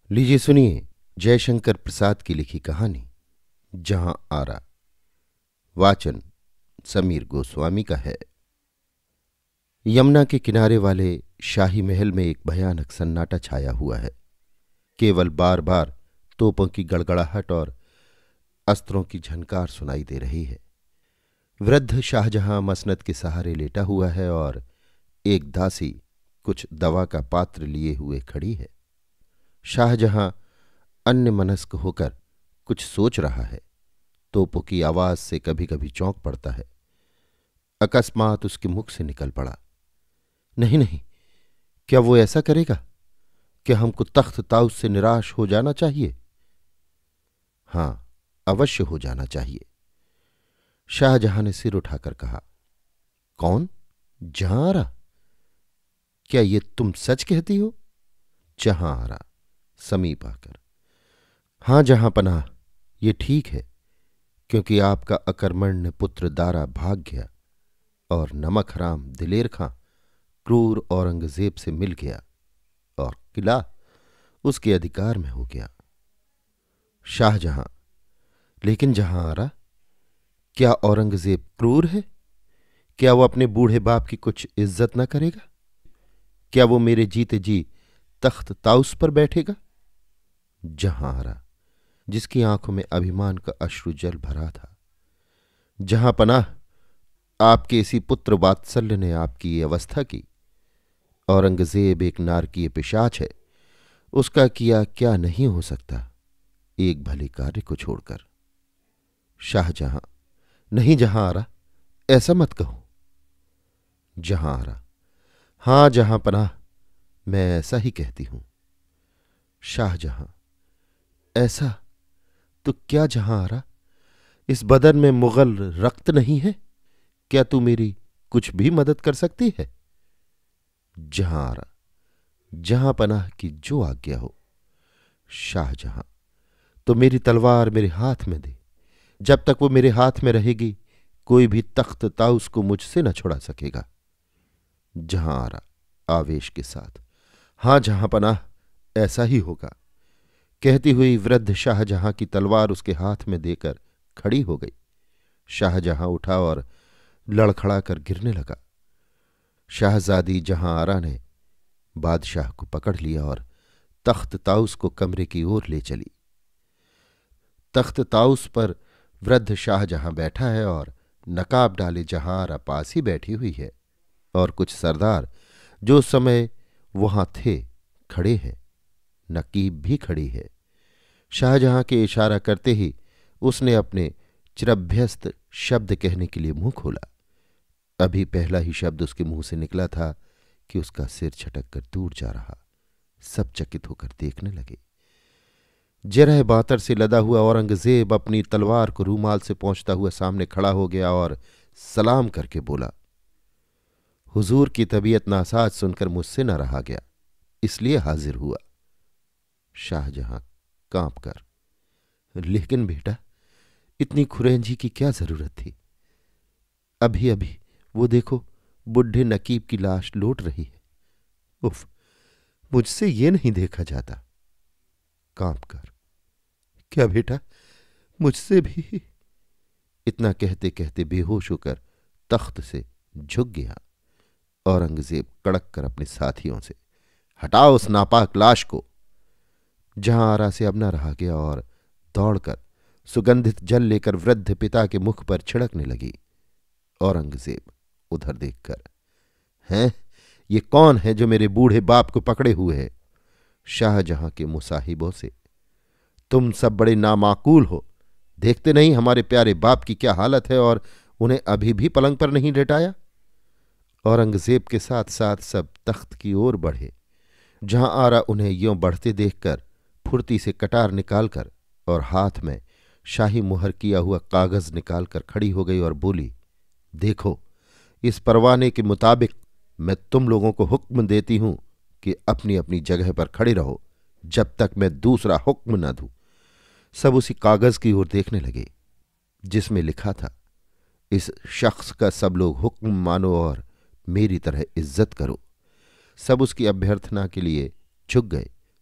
लीजिए सुनिए जयशंकर प्रसाद की लिखी कहानी जहां आरा। वाचन समीर गोस्वामी का है। यमुना के किनारे वाले शाही महल में एक भयानक सन्नाटा छाया हुआ है। केवल बार बार तोपों की गड़गड़ाहट और अस्त्रों की झनकार सुनाई दे रही है। वृद्ध शाहजहां मसनद के सहारे लेटा हुआ है और एक दासी कुछ दवा का पात्र लिए हुए खड़ी है। शाहजहां अन्यमनस्क होकर कुछ सोच रहा है। तोपों की आवाज से कभी कभी चौंक पड़ता है। अकस्मात उसके मुख से निकल पड़ा, नहीं नहीं, क्या वो ऐसा करेगा? क्या हमको तख्त ताउस से निराश हो जाना चाहिए? हां, अवश्य हो जाना चाहिए। शाहजहां ने सिर उठाकर कहा, कौन? जहां आरा? क्या ये तुम सच कहती हो? जहां आरा समीप आकर, हां जहां पनाह, ये ठीक है, क्योंकि आपका अकर्मण्य पुत्र दारा भाग गया और नमक हराम दिलेर खां क्रूर औरंगजेब से मिल गया और किला उसके अधिकार में हो गया। शाहजहां, लेकिन जहां आरा, क्या औरंगजेब क्रूर है? क्या वो अपने बूढ़े बाप की कुछ इज्जत न करेगा? क्या वो मेरे जीते जी तख्त ताउस पर बैठेगा? जहां आरा, जिसकी आंखों में अभिमान का अश्रु जल भरा था, जहां पनाह, आपके इसी पुत्र वात्सल्य ने आपकी ये अवस्था की। औरंगजेब एक नारकीय पिशाच है, उसका किया क्या नहीं हो सकता, एक भले कार्य को छोड़कर। शाहजहां, नहीं जहां आरा, ऐसा मत कहो। जहां आरा, हां जहां पनाह, मैं ऐसा ही कहती हूं। शाहजहां, ऐसा तो क्या जहां आरा, इस बदन में मुगल रक्त नहीं है? क्या तू मेरी कुछ भी मदद कर सकती है? जहां आरा, जहां पनाह की जो आज्ञा हो। शाहजहां, तो मेरी तलवार मेरे हाथ में दे। जब तक वो मेरे हाथ में रहेगी, कोई भी तख्त ताउस को मुझसे न छुड़ा सकेगा। जहां आरा आवेश के साथ, हां जहां पनाह, ऐसा ही होगा, कहती हुई वृद्ध शाहजहां की तलवार उसके हाथ में देकर खड़ी हो गई। शाहजहां उठा और लड़खड़ा कर गिरने लगा। शाहजादी जहां आरा ने बादशाह को पकड़ लिया और तख्त ताउस को कमरे की ओर ले चली। तख्त ताउस पर वृद्ध शाहजहां बैठा है और नकाब डाले जहां आरा पास ही बैठी हुई है और कुछ सरदार जो उस समय वहां थे खड़े हैं। नकीब भी खड़ी है। शाहजहां के इशारा करते ही उसने अपने चिरभ्यस्त शब्द कहने के लिए मुंह खोला। अभी पहला ही शब्द उसके मुंह से निकला था कि उसका सिर छटक कर दूर जा रहा। सब चकित होकर देखने लगे। जरह बातर से लदा हुआ औरंगजेब अपनी तलवार को रूमाल से पोंछता हुआ सामने खड़ा हो गया और सलाम करके बोला, हुजूर की तबीयत नासाज सुनकर मुझसे न रहा गया, इसलिए हाजिर हुआ। शाहजहां कांप कर, लेकिन बेटा, इतनी खुरेंजी की क्या जरूरत थी? अभी अभी वो देखो, बुढ़े नकीब की लाश लौट रही है। उफ, मुझसे ये नहीं देखा जाता। कांप कर, क्या बेटा, मुझसे भी? इतना कहते कहते बेहोश होकर तख्त से झुक गया। औरंगजेब कड़क कर अपने साथियों से, हटाओ उस नापाक लाश को। जहां आरा से अब न रहा गया और दौड़कर सुगंधित जल लेकर वृद्ध पिता के मुख पर छिड़कने लगी। औरंगजेब उधर देखकर, हैं, ये कौन है जो मेरे बूढ़े बाप को पकड़े हुए है? शाहजहां के मुसाहिबों से, तुम सब बड़े नामाकूल हो, देखते नहीं हमारे प्यारे बाप की क्या हालत है और उन्हें अभी भी पलंग पर नहीं लेटाया? औरंगजेब के साथ साथ सब तख्त की ओर बढ़े। जहां आरा उन्हें यों बढ़ते देखकर फुर्ती से कटार निकालकर और हाथ में शाही मुहर किया हुआ कागज निकालकर खड़ी हो गई और बोली, देखो, इस परवाने के मुताबिक मैं तुम लोगों को हुक्म देती हूं कि अपनी अपनी जगह पर खड़े रहो जब तक मैं दूसरा हुक्म न दूं। सब उसी कागज की ओर देखने लगे जिसमें लिखा था, इस शख्स का सब लोग हुक्म मानो और मेरी तरह इज्जत करो। सब उसकी अभ्यर्थना के लिए झुक गए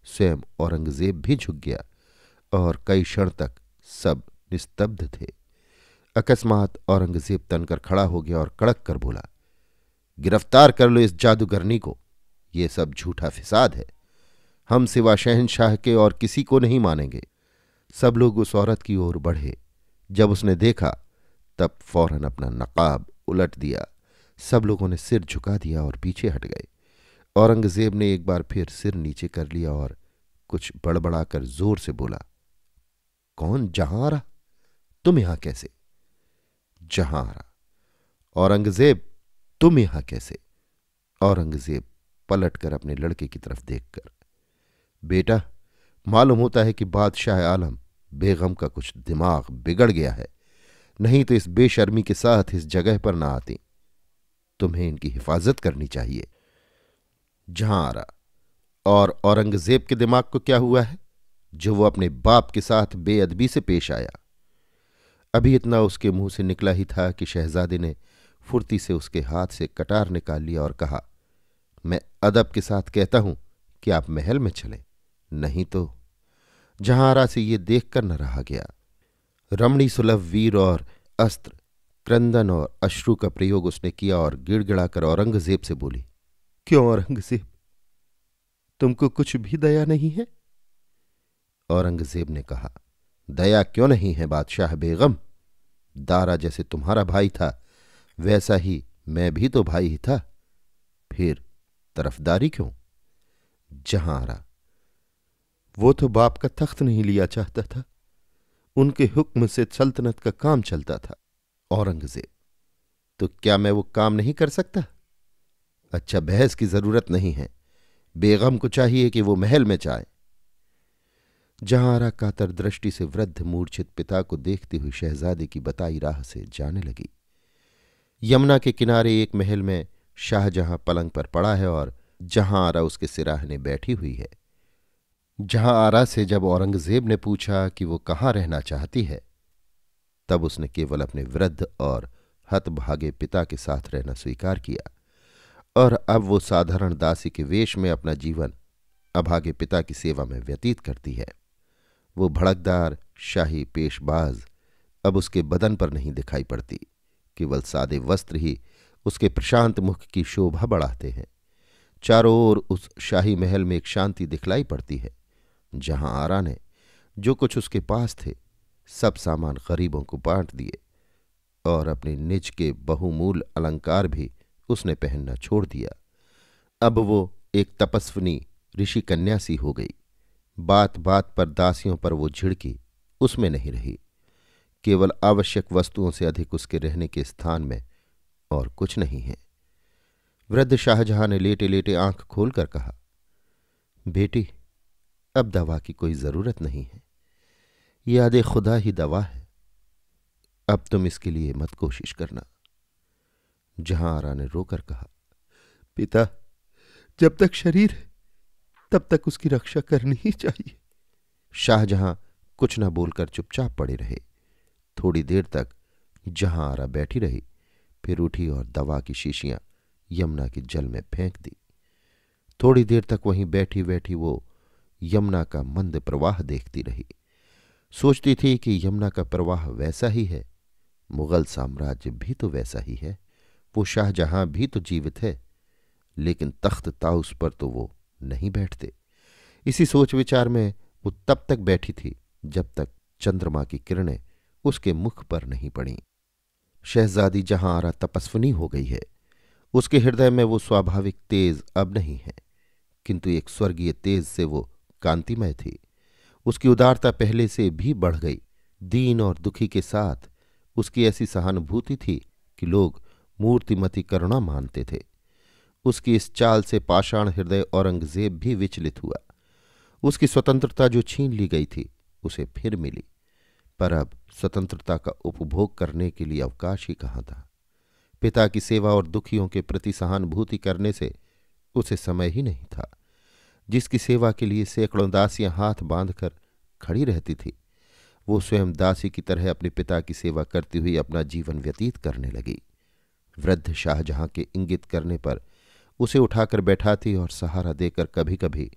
स्वयं औरंगजेब भी झुक गया और कई क्षण तक सब निस्तब्ध थे। अकस्मात औरंगजेब तनकर खड़ा हो गया और कड़क कर बोला, गिरफ्तार कर लो इस जादूगरनी को। ये सब झूठा फिसाद है। हम सिवा शहंशाह के और किसी को नहीं मानेंगे। सब लोग उस औरत की ओर बढ़े। जब उसने देखा तब फौरन अपना नकाब उलट दिया। सब लोगों ने सिर झुका दिया और पीछे हट गए। औरंगजेब ने एक बार फिर सिर नीचे कर लिया और कुछ बड़बड़ाकर जोर से बोला, कौन? जहां रहा? तुम यहां कैसे? जहां रहा। औरंगजेब, तुम यहां कैसे? औरंगजेब पलटकर अपने लड़के की तरफ देखकर, बेटा, मालूम होता है कि बादशाह आलम बेगम का कुछ दिमाग बिगड़ गया है, नहीं तो इस बेशर्मी के साथ इस जगह पर ना आती। तुम्हें इनकी हिफाजत करनी चाहिए। जहां आ रहा। और औरंगजेब के दिमाग को क्या हुआ है जो वो अपने बाप के साथ बेअदबी से पेश आया? अभी इतना उसके मुंह से निकला ही था कि शहजादे ने फुर्ती से उसके हाथ से कटार निकाल लिया और कहा, मैं अदब के साथ कहता हूं कि आप महल में चलें, नहीं तो। जहांआरा से ये देखकर न रहा गया। रमणी सुलभ वीर और अस्त्र, क्रंदन और अश्रु का प्रयोग उसने किया और गिड़गिड़ाकर औरंगजेब से बोली, क्यों औरंगजेब, तुमको कुछ भी दया नहीं है? औरंगजेब ने कहा, दया क्यों नहीं है बादशाह बेगम? दारा जैसे तुम्हारा भाई था वैसा ही मैं भी तो भाई ही था, फिर तरफदारी क्यों? जहांआरा, वो तो बाप का तख्त नहीं लिया चाहता था, उनके हुक्म से सल्तनत का काम चलता था। औरंगजेब, तो क्या मैं वो काम नहीं कर सकता? अच्छा, बहस की जरूरत नहीं है। बेगम को चाहिए कि वो महल में जाए। जहांआरा कातर दृष्टि से वृद्ध मूर्छित पिता को देखती हुई शहजादे की बताई राह से जाने लगी। यमुना के किनारे एक महल में शाहजहां पलंग पर पड़ा है और जहांआरा उसके सिराहने बैठी हुई है। जहांआरा से जब औरंगजेब ने पूछा कि वो कहाँ रहना चाहती है, तब उसने केवल अपने वृद्ध और हतभागे पिता के साथ रहना स्वीकार किया और अब वो साधारण दासी के वेश में अपना जीवन अभागे पिता की सेवा में व्यतीत करती है। वो भड़कदार शाही पेशबाज अब उसके बदन पर नहीं दिखाई पड़ती, केवल सादे वस्त्र ही उसके प्रशांत मुख की शोभा बढ़ाते हैं। चारों ओर उस शाही महल में एक शांति दिखलाई पड़ती है। जहांआरा ने जो कुछ उसके पास थे सब सामान गरीबों को बांट दिए और अपने निज के बहुमूल्य अलंकार भी उसने पहनना छोड़ दिया। अब वो एक तपस्विनी ऋषि कन्या सी हो गई। बात बात पर दासियों पर वो झिड़की उसमें नहीं रही। केवल आवश्यक वस्तुओं से अधिक उसके रहने के स्थान में और कुछ नहीं है। वृद्ध शाहजहां ने लेटे लेटे आंख खोलकर कहा, बेटी, अब दवा की कोई जरूरत नहीं है। याद खुदा ही दवा है। अब तुम इसके लिए मत कोशिश करना। जहांआरा ने रोकर कहा, पिता, जब तक शरीर है तब तक उसकी रक्षा करनी ही चाहिए। शाहजहां कुछ न बोलकर चुपचाप पड़े रहे। थोड़ी देर तक जहांआरा बैठी रही, फिर उठी और दवा की शीशियां यमुना के जल में फेंक दी। थोड़ी देर तक वहीं बैठी बैठी वो यमुना का मंद प्रवाह देखती रही। सोचती थी कि यमुना का प्रवाह वैसा ही है, मुगल साम्राज्य भी तो वैसा ही है, वो शाहजहां भी तो जीवित है, लेकिन तख्त ताउस पर तो वो नहीं बैठते। इसी सोच विचार में वो तब तक बैठी थी जब तक चंद्रमा की किरणें उसके मुख पर नहीं पड़ीं। शहजादी जहांआरा तपस्विनी हो गई है। उसके हृदय में वो स्वाभाविक तेज अब नहीं है, किंतु एक स्वर्गीय तेज से वो कांतिमय थी। उसकी उदारता पहले से भी बढ़ गई। दीन और दुखी के साथ उसकी ऐसी सहानुभूति थी कि लोग मूर्तिमती करुणा मानते थे। उसकी इस चाल से पाषाण हृदय औरंगजेब भी विचलित हुआ। उसकी स्वतंत्रता जो छीन ली गई थी उसे फिर मिली, पर अब स्वतंत्रता का उपभोग करने के लिए अवकाश ही कहाँ था। पिता की सेवा और दुखियों के प्रति सहानुभूति करने से उसे समय ही नहीं था। जिसकी सेवा के लिए सैकड़ों दासियां हाथ बांधकर खड़ी रहती थी, वो स्वयं दासी की तरह अपने पिता की सेवा करती हुई अपना जीवन व्यतीत करने लगी। वृद्ध शाहजहां के इंगित करने पर उसे उठाकर बैठाती और सहारा देकर कभी कभी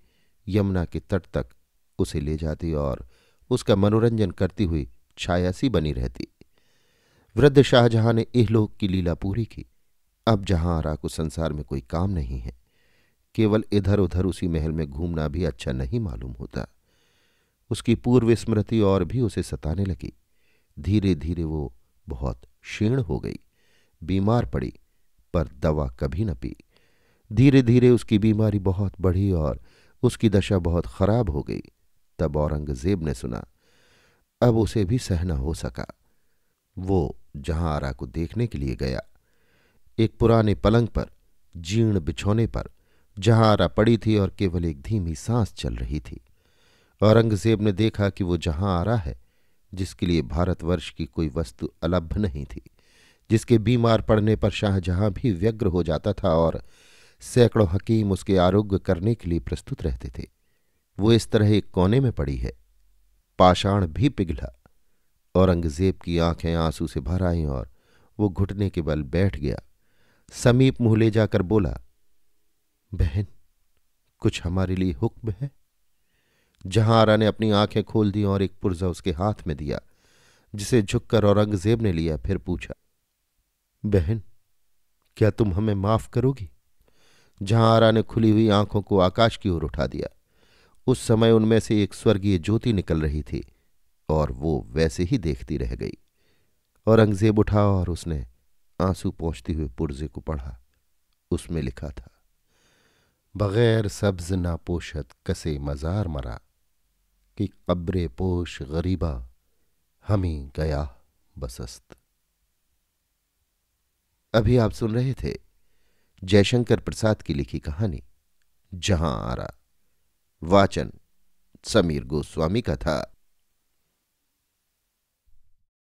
यमुना के तट तक उसे ले जाती और उसका मनोरंजन करती हुई छाया सी बनी रहती। वृद्ध शाहजहां ने इहलोक की लीला पूरी की। अब जहां आरा को संसार में कोई काम नहीं है, केवल इधर उधर उसी महल में घूमना भी अच्छा नहीं मालूम होता। उसकी पूर्व स्मृति और भी उसे सताने लगी। धीरे धीरे वो बहुत क्षीण हो गई, बीमार पड़ी, पर दवा कभी न पी। धीरे धीरे उसकी बीमारी बहुत बढ़ी और उसकी दशा बहुत खराब हो गई। तब औरंगजेब ने सुना। अब उसे भी सहना हो सका। वो जहां आरा को देखने के लिए गया, एक पुराने पलंग पर, जीर्ण बिछौने पर जहां आरा पड़ी थी और केवल एक धीमी सांस चल रही थी। औरंगजेब ने देखा कि वो जहां आरा है, जिसके लिए भारतवर्ष की कोई वस्तु अलभ्य नहीं थी, जिसके बीमार पड़ने पर शाहजहां भी व्यग्र हो जाता था और सैकड़ों हकीम उसके आरोग्य करने के लिए प्रस्तुत रहते थे, वो इस तरह एक कोने में पड़ी है। पाषाण भी पिघला। औरंगजेब की आंखें आंसू से भर आईं और वो घुटने के बल बैठ गया। समीप मुंह ले जाकर बोला, बहन, कुछ हमारे लिए हुक्म है? जहां आरा ने अपनी आंखें खोल दी और एक पुर्जा उसके हाथ में दिया, जिसे झुककर औरंगजेब ने लिया। फिर पूछा, बहन, क्या तुम हमें माफ करोगी? जहां आरा ने खुली हुई आंखों को आकाश की ओर उठा दिया। उस समय उनमें से एक स्वर्गीय ज्योति निकल रही थी और वो वैसे ही देखती रह गई। औरंगजेब उठा और उसने आंसू पोंछते हुए पुर्जे को पढ़ा। उसमें लिखा था, बगैर सब्ज ना पोशत कसे मजार मरा, कि कब्रे पोश गरीबा हमी गया बसस्त। अभी आप सुन रहे थे जयशंकर प्रसाद की लिखी कहानी जहां आरा। वाचन समीर गोस्वामी का था।